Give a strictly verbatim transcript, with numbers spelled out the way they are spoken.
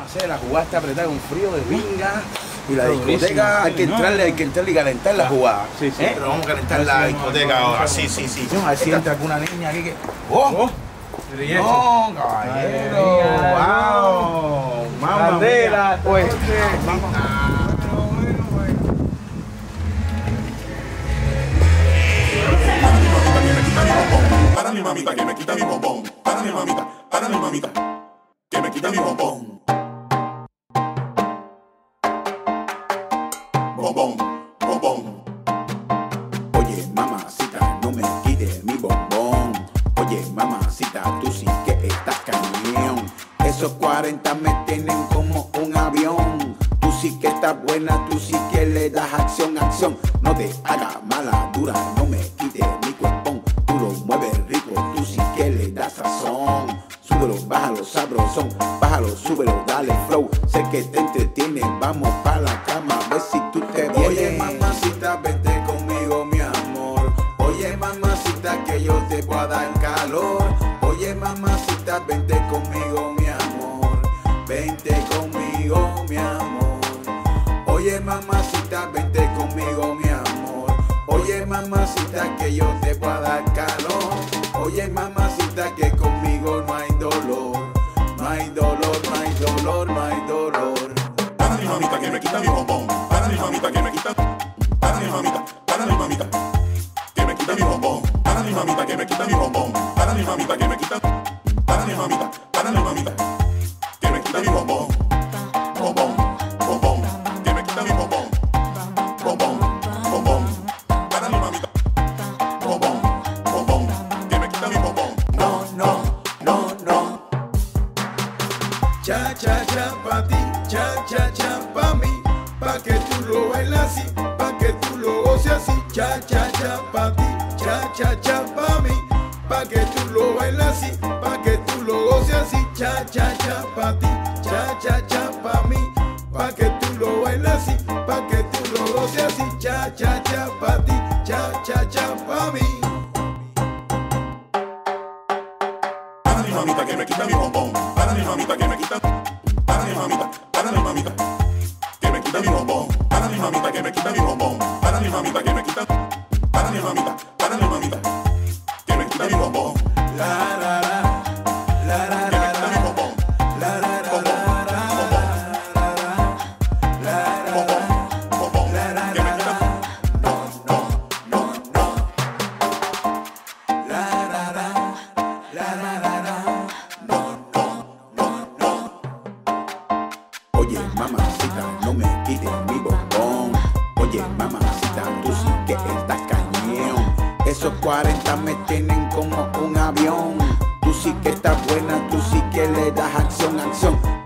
hacer, la jugada está apretada con frío de pinga. Y la discoteca hay que entrarle, hay que entrarle y calentar la jugada. Sí, sí. ¿Eh? Pero vamos a calentar la discoteca ahora. Sí, sí, sí. A ver si entra alguna niña aquí que. ¡Oh! ¡No, caballero! ¡Wow! Bandera, pues. Vamos. Para mi mamita que me quita mi bombón. Para mi mamita, para mi mamita que me quita mi bombón. Bombón, bombón. Oye, mamacita, no me quites mi bombón. Oye, mamacita, tú sí que estás cañón. Esos cuarenta me tienen como un avión. Tú sí que estás buena, tú sí que le das acción, acción. No te hagas mala, dura, no me quites mi cuerpón. Tú lo mueves rico, tú sí que le das sazón. Súbelo, bájalo, sabrosón. Bájalo, súbelo, dale flow. Sé que te entretiene, vamos pa' la cama, a ver si tú te vienes. Oye, mamacita, vente conmigo, mi amor. Oye, mamacita, que yo te voy a dar calor. Oye, mamacita, vente conmigo, mi amor. Vente conmigo, mi amor. Oye, mamacita, vente conmigo, mi amor. Oye, mamacita, que yo te voy a dar calor. Oye, mamacita, que conmigo no hay dolor. No hay dolor, no hay dolor, no hay dolor. Para mi mamita que me quita mi bombón. Para mi mamita que me quita. Para mi mamita, para mi mamita que me quita mi bombón. Para mi mamita que me quita mi bombón. Para mi mamita que me quita. Para mi mamita, para mi mamita que me quita mi bombón. Bombón, bombón, que me quita mi bombón. Bombón, bombón, para mi mamita. Bombón, bombón, que me quita mi bombón. No, no, no, no. Cha, cha, cha pa' ti, cha, cha, cha pa' mí. Pa' que tú lo bailas así, pa' que tú lo goces así. Cha, cha, cha pa' ti, cha, cha, cha pa' mí. Pa' que tú lo bailas así, pa' que tú lo goces así. Cha, cha, cha pa' ti, cha, cha, cha pa' mí. Pa' que tú lo bailas así, pa' que tú lo goces así. Cha, cha, cha pa' ti, cha, cha, cha pa' mí. Para mi mamita que me quita mi bombón. Para mi mamita que me quita. Para mi mamita, para mi mamita que me quita mi bombón. Para mi mamita que me quita mi bombón. Para mi mamita que me quita. Para mi mamita, para mi mamita que me quita mi bombón. La, la, la, la, la, Que me quita mi bombón. la, la, la, Bombón, bombón, bombón, que me quita. No, no, no, no. la, la, la, la, la, la, la. No, no, no, no. Oye, mamacita, no me quites mi bombón. Oye, mamacita, tú sí que estás cañón. Esos cuarenta me tienen como un avión. Tú sí que estás buena, tú sí que le das acción, acción.